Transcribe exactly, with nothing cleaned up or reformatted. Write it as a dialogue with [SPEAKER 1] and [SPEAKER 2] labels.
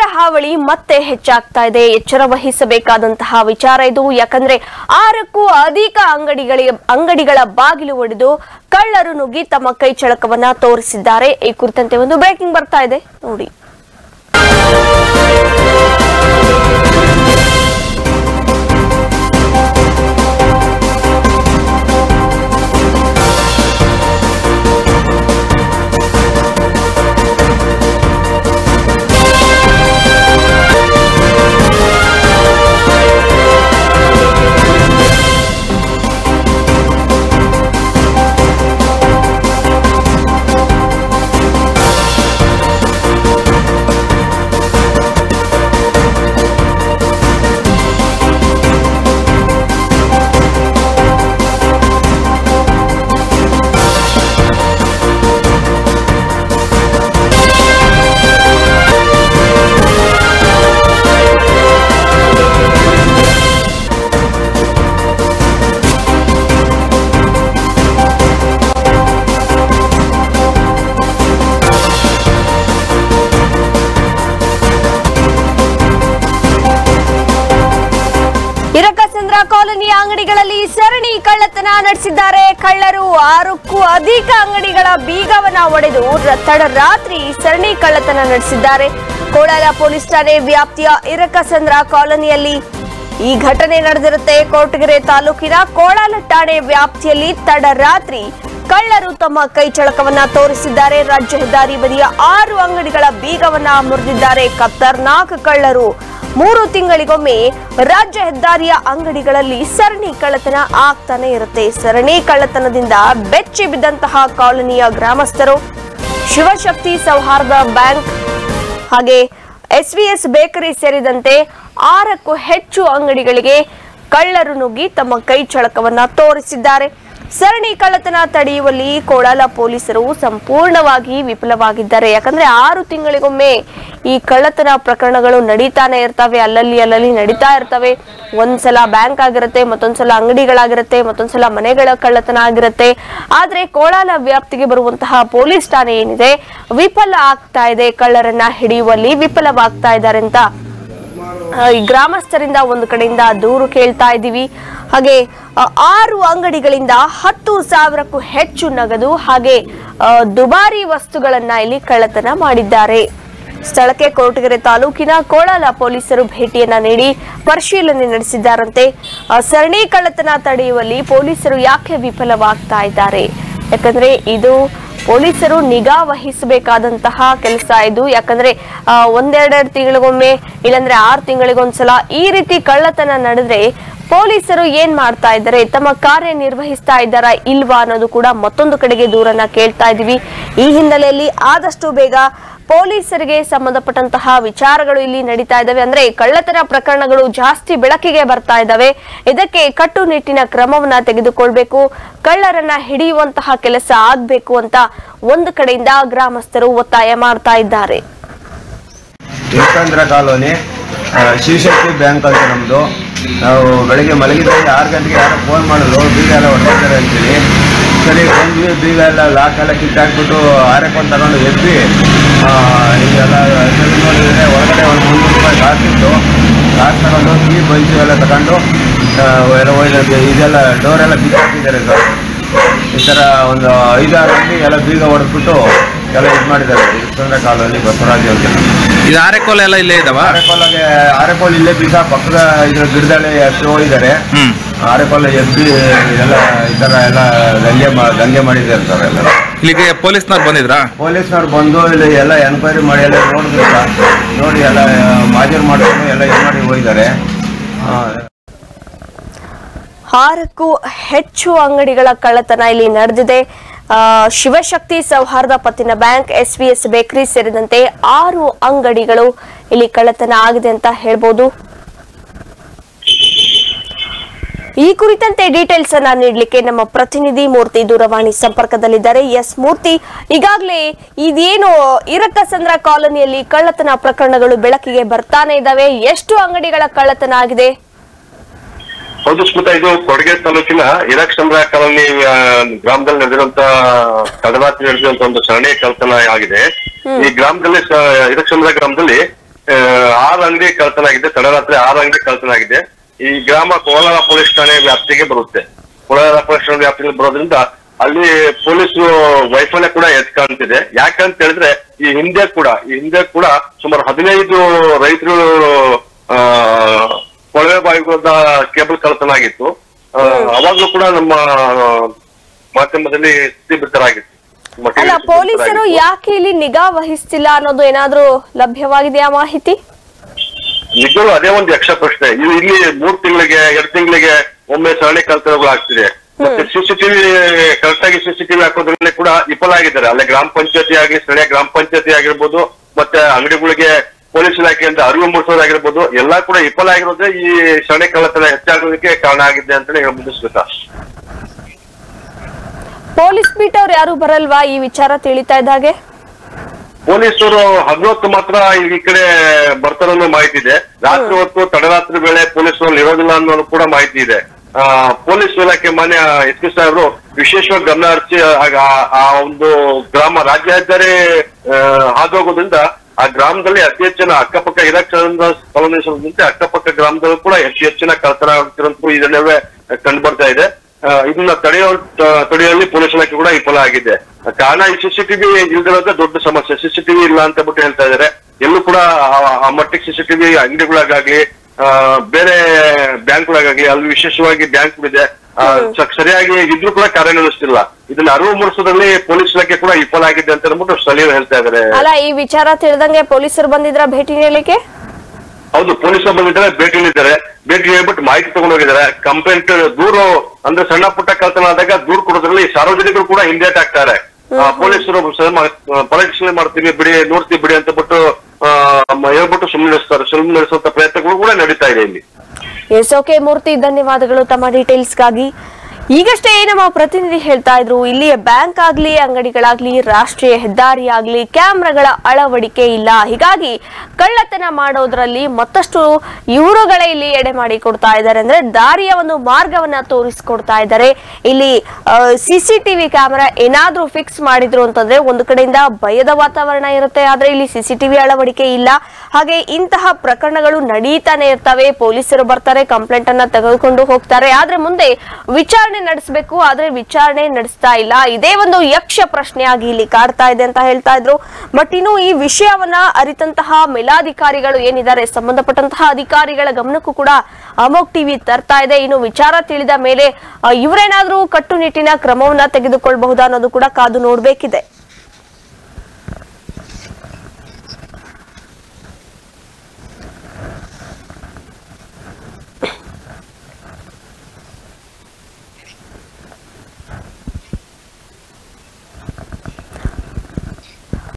[SPEAKER 1] ಹಾವಳಿ ಮತ್ತೆ ಹೆಚ್ಚಾಗ್ತಾ ಇದೆ. ಎಚ್ಚರ ವಹಿಸಬೇಕಾದಂತಹ ವಿಚಾರ ಇದು. ಯಾಕಂದ್ರೆ ಆರಕ್ಕೂ ಅಧಿಕ ಅಂಗಡಿಗಳ ಅಂಗಡಿಗಳ ಬಾಗಿಲು ಒಡೆದು ಕಳ್ಳರು ನುಗ್ಗಿ ತಮ್ಮ ಕೈ ಚಳಕವನ್ನ ತೋರಿಸಿದ್ದಾರೆ. ಈ ಕುರಿತಂತೆ ಒಂದು ಬ್ರೇಕಿಂಗ್ ಬರ್ತಾ ಇದೆ ನೋಡಿ. ಕಾಲೋನಿಯ ಅಂಗಡಿಗಳಲ್ಲಿ ಸರಣಿ ಕಳ್ಳತನ ನಡೆಸಿದ್ದಾರೆ ಕಳ್ಳರು. ಆರಕ್ಕೂ ಅಧಿಕ ಅಂಗಡಿಗಳ ಬೀಗವನ್ನ ಒಡೆದು ತಡರಾತ್ರಿ ಸರಣಿ ಕಳ್ಳತನ ನಡೆಸಿದ್ದಾರೆ. ಕೋಲಾರ ಪೊಲೀಸ್ ಠಾಣೆ ವ್ಯಾಪ್ತಿಯ ಇರಕಸಂದ್ರ ಕಾಲೋನಿಯಲ್ಲಿ ಈ ಘಟನೆ ನಡೆದಿರುತ್ತೆ. ಕೊರಟಗೆರೆ ತಾಲೂಕಿನ ಕೋಳಾಲ ಠಾಣೆ ವ್ಯಾಪ್ತಿಯಲ್ಲಿ ತಡರಾತ್ರಿ ಕಳ್ಳರು ತಮ್ಮ ಕೈ ಚಳಕವನ್ನ ತೋರಿಸಿದ್ದಾರೆ. ರಾಜ್ಯ ಹೆದ್ದಾರಿ ಬದಿಯ ಆರು ಅಂಗಡಿಗಳ ಬೀಗವನ್ನ ಮುರಿದಿದ್ದಾರೆ ಖತರ್ನಾಕ್ ಕಳ್ಳರು. ಮೂರು ತಿಂಗಳಿಗೊಮ್ಮೆ ರಾಜ್ಯ ಹೆದ್ದಾರಿಯ ಅಂಗಡಿಗಳಲ್ಲಿ ಸರಣಿ ಕಳ್ಳತನ ಆಗ್ತಾನೆ ಇರುತ್ತೆ. ಸರಣಿ ಕಳ್ಳತನದಿಂದ ಬೆಚ್ಚಿ ಬಿದ್ದಂತಹ ಕಾಲೋನಿಯ ಗ್ರಾಮಸ್ಥರು ಶಿವಶಕ್ತಿ ಸೌಹಾರ್ದ ಬ್ಯಾಂಕ್ ಹಾಗೆ ಎಸ್ವಿಎಸ್ ಬೇಕರಿ ಸೇರಿದಂತೆ ಆರಕ್ಕೂ ಹೆಚ್ಚು ಅಂಗಡಿಗಳಿಗೆ ಕಳ್ಳರು ನುಗ್ಗಿ ತಮ್ಮ ಕೈ ಚಳಕವನ್ನ ತೋರಿಸಿದ್ದಾರೆ. ಸರಣಿ ಕಳ್ಳತನ ತಡೆಯುವಲ್ಲಿ ಕೋಳಾಲ ಪೊಲೀಸರು ಸಂಪೂರ್ಣವಾಗಿ ವಿಫಲವಾಗಿದ್ದಾರೆ. ಯಾಕಂದ್ರೆ ಆರು ತಿಂಗಳಿಗೊಮ್ಮೆ ಈ ಕಳ್ಳತನ ಪ್ರಕರಣಗಳು ನಡೀತಾನೆ ಇರ್ತವೆ, ಅಲ್ಲಲ್ಲಿ ಅಲ್ಲಲ್ಲಿ ನಡೀತಾ ಇರ್ತವೆ. ಒಂದ್ಸಲ ಬ್ಯಾಂಕ್ ಆಗಿರುತ್ತೆ, ಮತ್ತೊಂದ್ಸಲ ಅಂಗಡಿಗಳಾಗಿರುತ್ತೆ, ಮತ್ತೊಂದ್ಸಲ ಮನೆಗಳ ಕಳ್ಳತನ ಆಗಿರುತ್ತೆ. ಆದ್ರೆ ಕೋಳಾಲ ವ್ಯಾಪ್ತಿಗೆ ಬರುವಂತಹ ಪೊಲೀಸ್ ಠಾಣೆ ಏನಿದೆ ವಿಫಲ ಆಗ್ತಾ ಇದೆ, ಕಳ್ಳರನ್ನ ಹಿಡಿಯುವಲ್ಲಿ ವಿಫಲವಾಗ್ತಾ ಇದ್ದಾರೆ ಅಂತ ಗ್ರಾಮಸ್ಥರಿಂದ ಒಂದು ಕಡೆಯಿಂದ ದೂರು ಕೇಳ್ತಾ ಇದ್ದೀವಿ. ಹಾಗೆ ಆರು ಅಂಗಡಿಗಳಿಂದ ಹತ್ತು ಸಾವಿರಕ್ಕೂ ಹೆಚ್ಚು ನಗದು ಹಾಗೆ ದುಬಾರಿ ವಸ್ತುಗಳನ್ನ ಇಲ್ಲಿ ಕಳ್ಳತನ ಮಾಡಿದ್ದಾರೆ. ಸ್ಥಳಕ್ಕೆ ಕೊರಟಗೆರೆ ತಾಲೂಕಿನ ಕೋಳಾಲ ಪೊಲೀಸರು ಭೇಟಿಯನ್ನ ನೀಡಿ ಪರಿಶೀಲನೆ ನಡೆಸಿದ್ದಾರಂತೆ. ಸರಣಿ ಕಳ್ಳತನ ತಡೆಯುವಲ್ಲಿ ಪೊಲೀಸರು ಯಾಕೆ ವಿಫಲವಾಗ್ತಾ ಇದ್ದಾರೆ? ಯಾಕಂದ್ರೆ ಇದು ಪೊಲೀಸರು ನಿಗಾ ವಹಿಸಬೇಕಾದಂತಹ ಕೆಲಸ ಇದು. ಯಾಕಂದ್ರೆ ಒಂದೆರಡೆರಡು ತಿಂಗಳಿಗೊಮ್ಮೆ ಇಲ್ಲಾಂದ್ರೆ ಆರು ತಿಂಗಳಿಗೊಂದ್ಸಲ ಈ ರೀತಿ ಕಳ್ಳತನ ನಡೆದ್ರೆ ಪೊಲೀಸರು ಏನ್ ಮಾಡ್ತಾ ಇದ್ದಾರೆ, ತಮ್ಮ ಕಾರ್ಯ ನಿರ್ವಹಿಸ್ತಾ ಇದ್ದಾರಾ ಇಲ್ವಾ ಅನ್ನೋದು ಕೂಡ ಮತ್ತೊಂದು ಕಡೆಗೆ ದೂರನ್ನ ಕೇಳ್ತಾ ಇದೀವಿ. ಈ ಹಿನ್ನೆಲೆಯಲ್ಲಿ ಆದಷ್ಟು ಬೇಗ ಪೊಲೀಸರಿಗೆ ಸಂಬಂಧಪಟ್ಟಂತಹ ವಿಚಾರಗಳು ಇಲ್ಲಿ ನಡೀತಾ ಇದ್ದಾವೆ. ಅಂದ್ರೆ ಕಳ್ಳತನ ಪ್ರಕರಣಗಳು ಜಾಸ್ತಿ ಬೆಳಕಿಗೆ ಬರ್ತಾ ಇದ್ದಾವೆ. ಇದಕ್ಕೆ ಕಟ್ಟುನಿಟ್ಟಿನ ಕ್ರಮವನ್ನ ತೆಗೆದುಕೊಳ್ಬೇಕು, ಕಳ್ಳರನ್ನ ಹಿಡಿಯುವಂತಹ ಕೆಲಸ ಆಗ್ಬೇಕು ಅಂತ ಒಂದು ಕಡೆಯಿಂದ ಗ್ರಾಮಸ್ಥರು ಒತ್ತಾಯ ಮಾಡ್ತಾ ಇದ್ದಾರೆ.
[SPEAKER 2] ಕಾಲೋನಿ ಶಿವಶಕ್ತಿ ಬ್ಯಾಂಕ್ ಅಂತ ನಮ್ದು. ನಾವು ಬೆಳಿಗ್ಗೆ ಮಲಗಿದಾಗ ಆರು ಗಂಟೆಗೆ ಯಾರೋ ಫೋನ್ ಮಾಡಿದ್ರು, ಬೀಗ ಎಲ್ಲ ಹೊರಟಿದ್ದಾರೆ ಅಂತೇಳಿ. ಸರಿ ಬಂದ್ವಿ, ಬೀಗ ಎಲ್ಲ ಲಾಕ್ ಎಲ್ಲ ಕಿತ್ತಾಕ್ಬಿಟ್ಟು ಆರಕ್ಕೆ ತಗೊಂಡು ಎದ್ವಿ. ಈಗೆಲ್ಲ ಸರಿ ನೋಡಿದರೆ ಹೊರಗಡೆ ಒಂದು ಮುನ್ನೂರು ರೂಪಾಯಿ ಕಾಸಿತ್ತು. ಕಾಸು ತಗೊಂಡು ಕೀ ಬೈಸು ಎಲ್ಲ ತಗೊಂಡು ಎಲ್ಲ ಹೋಯ್ತು. ಇದೆಲ್ಲ ಡೋರೆಲ್ಲ ಬಿಚ್ಚಾಕಿದ್ದಾರೆ ಸರ್. ಈ ಥರ ಒಂದು ಐದಾರು ಗಂಟೆ ಎಲ್ಲ ಬೀಗ ಹೊಡೆದ್ಬಿಟ್ಟು ಎಲ್ಲ ಇದು ಮಾಡಿದ್ದಾರೆ. ಇಷ್ಟೊಂದ್ರೆ ಕಾಲದಲ್ಲಿ ಬಸವರಾಜ್ ಅಂತ
[SPEAKER 3] ಇದು ಆರೆಕೋಲ್ ಎಲ್ಲ ಇಲ್ಲೇ ಇದಾವ.
[SPEAKER 2] ಆರೆಕೋಲಾಗೆ ಆರೆಕೋಲ್ ಇಲ್ಲೇ ಬೀಗ ಪಕ್ಕದ ಇದ್ರ ಗಿಡದಲ್ಲಿ ಎಷ್ಟು ಹೋಗಿದ್ದಾರೆ. ಆರೆಕೋಲ್ ಎದ್ದು ಎಲ್ಲ ಈ ಥರ ಎಲ್ಲ ದಂಗೆ ದಂಗೆ ಮಾಡಿದ್ದಾರೆ ಸರ್. ಎಲ್ಲ
[SPEAKER 3] ಇಲ್ಲಿಗೆ ಪೊಲೀಸ್ನವ್ರು ಬಂದಿದ್ರಾ?
[SPEAKER 2] ಪೊಲೀಸ್ನವ್ರು ಬಂದು ಇಲ್ಲಿ ಎಲ್ಲ ಎನ್ಕ್ವೈರಿ ಮಾಡಿ ಎಲ್ಲ ನೋಡಿದ್ರಲ್ಲ, ನೋಡಿ ಎಲ್ಲ ಮಾಜೂರು ಮಾಡಿಕೊಂಡು ಎಲ್ಲ ಇದು ಮಾಡಿ ಹೋಗಿದ್ದಾರೆ.
[SPEAKER 1] ಆರಕ್ಕೂ ಹೆಚ್ಚು ಅಂಗಡಿಗಳ ಕಳ್ಳತನ ಇಲ್ಲಿ ನಡೆದಿದೆ. ಶಿವಶಕ್ತಿ ಸೌಹಾರ್ದ ಪತ್ತಿನ ಬ್ಯಾಂಕ್, ಎಸ್ವಿಎಸ್ ಬೇಕರಿ ಸೇರಿದಂತೆ ಆರು ಅಂಗಡಿಗಳು ಇಲ್ಲಿ ಕಳ್ಳತನ ಆಗಿದೆ ಅಂತ ಹೇಳ್ಬೋದು. ಈ ಕುರಿತಂತೆ ಡೀಟೇಲ್ಸ್ ಅನ್ನ ನೀಡಲಿಕ್ಕೆ ನಮ್ಮ ಪ್ರತಿನಿಧಿ ಮೂರ್ತಿ ದೂರವಾಣಿ ಸಂಪರ್ಕದಲ್ಲಿದ್ದಾರೆ. ಎಸ್ ಮೂರ್ತಿ, ಈಗಾಗಲೇ ಇದೇನು ಇರಕಸಂದ್ರ ಕಾಲೋನಿಯಲ್ಲಿ ಕಳ್ಳತನ ಪ್ರಕರಣಗಳು ಬೆಳಕಿಗೆ ಬರ್ತಾನೆ ಇದ್ದಾವೆ. ಎಷ್ಟು ಅಂಗಡಿಗಳ ಕಳ್ಳತನ ಆಗಿದೆ?
[SPEAKER 4] ಹೌದು ಸ್ಮಿತಾ, ಇದು ಕೊರಟಗೆರೆ ತಾಲೂಕಿನ ಇರಕಸಂದ್ರ ಕಾಲೋನಿ ಗ್ರಾಮದಲ್ಲಿ ನಡೆದಿರುವಂತ ತಡರಾತ್ರಿ ನಡೆದಿರುವಂತ ಒಂದು ಸರಣಿ ಕಳ್ಳತನ ಆಗಿದೆ. ಈ ಗ್ರಾಮದಲ್ಲಿ ಇರಕಸಂದ್ರ ಗ್ರಾಮದಲ್ಲಿ ಆರು ಅಂಗಡಿ ಕಳ್ತನ ಆಗಿದೆ. ತಡರಾತ್ರಿ ಆರು ಅಂಗಡಿ ಕಳ್ತನ ಆಗಿದೆ. ಈ ಗ್ರಾಮ ಕೋಲಾರ ಪೊಲೀಸ್ ಠಾಣೆ ವ್ಯಾಪ್ತಿಗೆ ಬರುತ್ತೆ. ಕೋಲಾರ ಪೊಲೀಸ್ ಠಾಣೆ ವ್ಯಾಪ್ತಿಗೆ ಬರೋದ್ರಿಂದ ಅಲ್ಲಿ ಪೊಲೀಸರು ವೈಫಲ್ಯ ಕೂಡ ಎದ್ ಕಾಣ್ತಿದೆ. ಯಾಕಂತ ಹೇಳಿದ್ರೆ ಈ ಹಿಂದೆ ಕೂಡ ಈ ಹಿಂದೆ ಕೂಡ ಸುಮಾರು ಹದಿನೈದು ರೈತರು ಆ ಕೊಳವೆ ಬಾವಿಗಳ ಕೇಬಲ್ ಕಳ್ತನ ಆಗಿತ್ತು. ಅವಾಗ್ಲೂ ಕೂಡ ನಮ್ಮ ಮಾಧ್ಯಮದಲ್ಲಿ ಸ್ಥಿತಿಬಿತ್ತರಾಗಿತ್ತು.
[SPEAKER 1] ಅಲ್ಲ, ಪೊಲೀಸರು ಯಾಕೆ ಇಲ್ಲಿ ನಿಗಾ ವಹಿಸ್ತಿಲ್ಲ ಅನ್ನೋದು ಏನಾದ್ರೂ ಲಭ್ಯವಾಗಿದೆಯಾ ಮಾಹಿತಿ?
[SPEAKER 4] ನಿಜವೂ ಅದೇ ಒಂದು ಯಕ್ಷ ಪ್ರಶ್ನೆ. ಇದು ಇಲ್ಲಿ ಮೂರ್ ತಿಂಗಳಿಗೆ ಎರಡು ತಿಂಗಳಿಗೆ ಒಮ್ಮೆ ಸರಣಿ ಕಳ್ತನಗಳು ಆಗ್ತಿದೆ. ಮತ್ತೆ ಸಿಸಿಟಿವಿ ಕರೆಕ್ಟ್ ಆಗಿ ಸಿಸಿಟಿವಿ ಹಾಕೋದ್ರಲ್ಲಿ ಕೂಡ ವಿಫಲ ಆಗಿದ್ದಾರೆ. ಅಲ್ಲೇ ಗ್ರಾಮ ಪಂಚಾಯತಿ ಆಗಲಿ, ಸ್ಥಳೀಯ ಗ್ರಾಮ ಪಂಚಾಯತಿ ಆಗಿರ್ಬೋದು, ಮತ್ತೆ ಅಂಗಡಿಗಳಿಗೆ ಪೊಲೀಸ್ ಇಲಾಖೆಯಿಂದ ಅರಿವು ಮೂಡಿಸೋದಾಗಿರ್ಬೋದು, ಎಲ್ಲಾ ಕೂಡ ವಿಫಲ ಆಗಿರೋದೇ ಈ ಸರಣಿ ಕಳ್ಳತನ ಹೆಚ್ಚಾಗೋದಕ್ಕೆ ಕಾರಣ ಆಗಿದೆ ಅಂತ ಮುಂದಿಸ್ಬೇಕಾ.
[SPEAKER 1] ಪೊಲೀಸ್ ಬೀಟ್ ಅವ್ರು ಯಾರು ಬರಲ್ವಾ ಈ ವಿಚಾರ ತಿಳಿತಾ ಇದ್ದಾಗೆ?
[SPEAKER 4] ಪೊಲೀಸರು ಹಗಲೊತ್ತು ಮಾತ್ರ ಈ ಕಡೆ ಬರ್ತಾರ ಅನ್ನೋ ಮಾಹಿತಿ ಇದೆ. ರಾತ್ರಿ ಹೊತ್ತು ತಡರಾತ್ರಿ ವೇಳೆ ಪೊಲೀಸರು ಇರೋದಿಲ್ಲ ಅನ್ನೋದು ಕೂಡ ಮಾಹಿತಿ ಇದೆ. ಆ ಪೊಲೀಸ್ ಇಲಾಖೆ ಮಾನ್ಯ ಎಸ್ ಪಿ ಸಾಹೇಬರು ವಿಶೇಷವಾಗಿ ಗಮನ ಹರಿಸಿ ಆ ಒಂದು ಗ್ರಾಮ ರಾಜ್ಯ ಹೆದ್ದಾರಿ ಹಾದೋಗೋದ್ರಿಂದ ಆ ಗ್ರಾಮದಲ್ಲಿ ಅತಿ ಹೆಚ್ಚಿನ ಅಕ್ಕಪಕ್ಕ ಇಲಾಖೆಯಿಂದ ಸ್ಥಳನಿಸದಂತೆ ಅಕ್ಕಪಕ್ಕ ಗ್ರಾಮದಲ್ಲೂ ಕೂಡ ಹೆಚ್ಚು ಹೆಚ್ಚಿನ ಕಳ್ತನ ಆಗ್ತಿರೋದು ಇದನ್ನೇ ಕಂಡು ಬರ್ತಾ ಇದೆ. ಇದನ್ನ ತಡೆಯೋ ತಡೆಯಲ್ಲಿ ಪೊಲೀಸ್ ಇಲಾಖೆ ಕೂಡ ವಿಫಲ ಆಗಿದೆ. ಕಾರಣ ಈ ಸಿಸಿಟಿವಿ ಇಲ್ದಿರೋದೇ ದೊಡ್ಡ ಸಮಸ್ಯೆ. ಸಿಸಿಟಿವಿ ಇಲ್ಲ ಅಂತ ಬಿಟ್ಟು ಹೇಳ್ತಾ ಇದಾರೆ. ಎಲ್ಲೂ ಕೂಡ ಆ ಮಟ್ಟಿಗೆ ಸಿಸಿಟಿವಿ ಅಂಗಡಿಗಳಾಗ್ಲಿ, ಬೇರೆ ಬ್ಯಾಂಕ್ಗಳಾಗ್ಲಿ, ಅಲ್ಲಿ ವಿಶೇಷವಾಗಿ ಬ್ಯಾಂಕ್ಗಳಿದೆ, ಸರಿಯಾಗಿ ಇದ್ರೂ ಕೂಡ ಕಾರ್ಯನಿರ್ವಹಿಸ್ತಿಲ್ಲ. ಇದನ್ನ ಅರಿವು ಮೂಡಿಸೋದ್ರಲ್ಲಿ ಪೊಲೀಸ್ ಇಲಾಖೆ ಕೂಡ ವಿಫಲ ಆಗಿದೆ ಅಂತ ಅಂದ್ಬಿಟ್ಟು ಸ್ಥಳೀಯರು ಹೇಳ್ತಾ ಇದಾರೆ.
[SPEAKER 1] ಅಲ್ಲ, ಈ ವಿಚಾರ ತಿಳಿದಂಗೆ ಪೊಲೀಸರು ಬಂದಿದ್ರ ಭೇಟಿ ನೀಡಲಿಕ್ಕೆ?
[SPEAKER 4] ಹೌದು, ಪೊಲೀಸರು ಬಂದಿದ್ದಾರೆ, ಭೇಟಿ ನೀಡಿದ್ದಾರೆ. ಭೇಟಿ ನೀಡ್ಬಿಟ್ಟು ಮಾಹಿತಿ ತಗೊಂಡು ಹೋಗಿದ್ದಾರೆ. ಕಂಪ್ಲೇಂಟ್ ದೂರು ಅಂದ್ರೆ ಸಣ್ಣ ಪುಟ್ಟ ಕಳ್ತನ ಆದಾಗ ದೂರು ಕೊಡೋದ್ರಲ್ಲಿ ಸಾರ್ವಜನಿಕರು ಕೂಡ ಹಿಂದೇಟ್ ಆಗ್ತಾರೆ. ಪೊಲೀಸರು ಪರೀಕ್ಷೆ ಮಾಡ್ತೀವಿ ಬಿಡಿ, ನೋಡ್ತೀವಿ ಬಿಡಿ ಅಂತ ಬಿಟ್ಟು ಹೇಳ್ಬಿಟ್ಟು ಸುಮ್ಮನೆ ನಡೆಸ್ತಾರೆ. ಸುಮ್ಮನೆ ನಡೆಸುವಂತ ಪ್ರಯತ್ನಗಳು ಕೂಡ ನಡೀತಾ ಇದೆ ಇಲ್ಲಿ.
[SPEAKER 1] ಎಸ್, ಓಕೆ ಮೂರ್ತಿ, ಧನ್ಯವಾದಗಳು ತಮ್ಮ ಡೀಟೇಲ್ಸ್ಗಾಗಿ. ಈಗಷ್ಟೇ ನಮ್ಮ ಪ್ರತಿನಿಧಿ ಹೇಳ್ತಾ ಇದ್ರು, ಇಲ್ಲಿಯ ಬ್ಯಾಂಕ್ ಆಗ್ಲಿ, ಅಂಗಡಿಗಳಾಗ್ಲಿ, ರಾಷ್ಟ್ರೀಯ ಹೆದ್ದಾರಿ ಆಗ್ಲಿ ಕ್ಯಾಮ್ರಾಗಳ ಅಳವಡಿಕೆ ಇಲ್ಲ. ಹೀಗಾಗಿ ಕಳ್ಳತನ ಮಾಡೋದ್ರಲ್ಲಿ ಮತ್ತಷ್ಟು ಇವರುಗಳೇ ಇಲ್ಲಿ ಎಡೆ ಮಾಡಿ ಕೊಡ್ತಾ ಇದ್ದಾರೆ. ಅಂದ್ರೆ ದಾರಿಯ ಒಂದು ಮಾರ್ಗವನ್ನ ತೋರಿಸ್ಕೊಡ್ತಾ ಇದ್ದಾರೆ. ಇಲ್ಲಿ ಸಿಸಿಟಿವಿ ಕ್ಯಾಮೆರಾ ಏನಾದ್ರೂ ಫಿಕ್ಸ್ ಮಾಡಿದ್ರು ಅಂತಂದ್ರೆ ಒಂದು ಕಡೆಯಿಂದ ಭಯದ ವಾತಾವರಣ ಇರುತ್ತೆ. ಆದ್ರೆ ಇಲ್ಲಿ ಸಿಸಿಟಿವಿ ಅಳವಡಿಕೆ ಇಲ್ಲ. ಹಾಗೆ ಇಂತಹ ಪ್ರಕರಣಗಳು ನಡೀತಾನೆ ಇರ್ತವೆ. ಪೊಲೀಸರು ಬರ್ತಾರೆ, ಕಂಪ್ಲೇಂಟ್ ಅನ್ನ ತೆಗೆದುಕೊಂಡು ಹೋಗ್ತಾರೆ. ಆದ್ರೆ ಮುಂದೆ ವಿಚಾರಣೆ ನಡೆಸಬೇಕು, ಆದ್ರೆ ವಿಚಾರಣೆ ನಡೆಸ್ತಾ ಇಲ್ಲ. ಇದೇ ಒಂದು ಯಕ್ಷ ಪ್ರಶ್ನೆಯಾಗಿ ಇಲ್ಲಿ ಕಾಡ್ತಾ ಇದೆ ಅಂತ ಹೇಳ್ತಾ ಇದ್ರು. ಬಟ್ ಇನ್ನು ಈ ವಿಷಯವನ್ನ ಅರಿತಂತಹ ಮೇಲಾಧಿಕಾರಿಗಳು ಏನಿದ್ದಾರೆ, ಸಂಬಂಧಪಟ್ಟಂತಹ ಅಧಿಕಾರಿಗಳ ಗಮನಕ್ಕೂ ಕೂಡ ಅಮೋಕ್ ಟಿವಿ ತರ್ತಾ ಇದೆ. ಇನ್ನು ವಿಚಾರ ತಿಳಿದ ಮೇಲೆ ಇವರೇನಾದ್ರೂ ಕಟ್ಟುನಿಟ್ಟಿನ ಕ್ರಮವನ್ನ ತೆಗೆದುಕೊಳ್ಳಬಹುದಾ ಅನ್ನೋದು ಕೂಡ ಕಾದು ನೋಡ್ಬೇಕಿದೆ.